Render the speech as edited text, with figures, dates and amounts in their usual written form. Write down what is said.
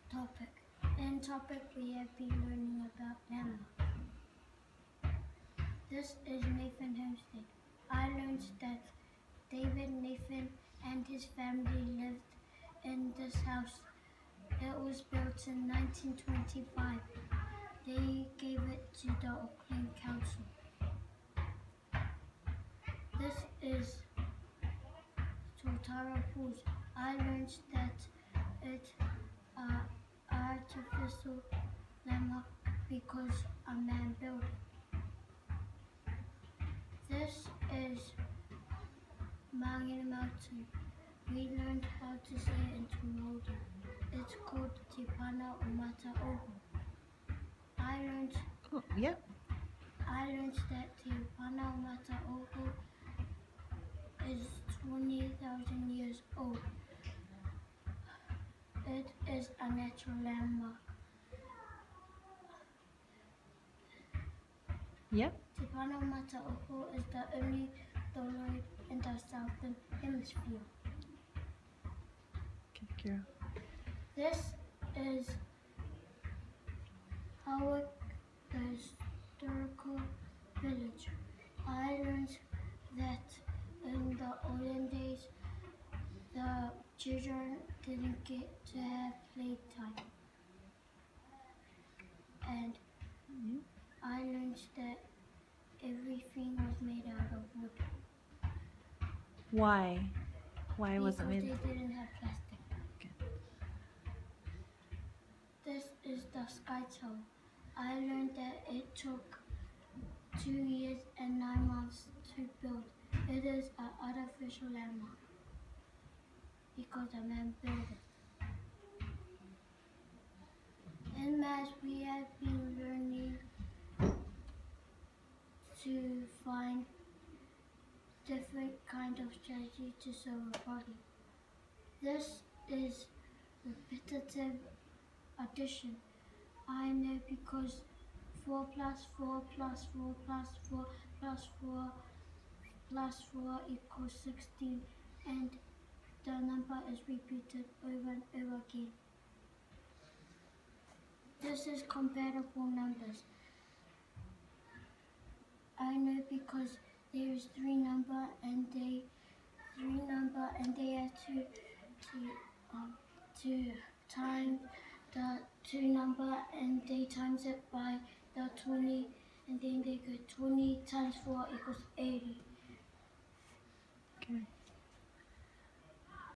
topic. In topic, we have been learning about landmarks. This is Nathan Hempstead. I learned that David Nathan and his family lived in this house. It was built in 1925. They gave it to the Auckland Council. This is Totara Falls. I learned that it's an artificial landmark because a man built it. This is Mangina Mountain. We learned how to say it in Māori. It's called Te Pana o Mata Oho. I learned that Te Pana o Mata Oho is 20,000 years old. It is a natural landmark. Yep. Te Pana o Mata Oho is the only dolomite in the southern hemisphere. Okay, Kira. This is Hawick, the historical village. I learned that in the olden days, the children didn't get to have playtime. And I learned that everything was made out of wood. Why? Why was it Because made? they didn't have plastic. Okay. This is the Sky Tower. I learned that it took 2 years and 9 months to build. It is an artificial landmark because a man built it. In math, we have been learning to find different kind of strategy to solve a problem. This is repetitive addition. I know because 4 plus 4 plus 4 plus 4 plus 4 plus 4 equals 16, and the number is repeated over and over again. This is comparable numbers. I know because there is 3 number and they have to times the 2 number and they times it by the 20 and then they go 20 times 4 equals 80. Okay.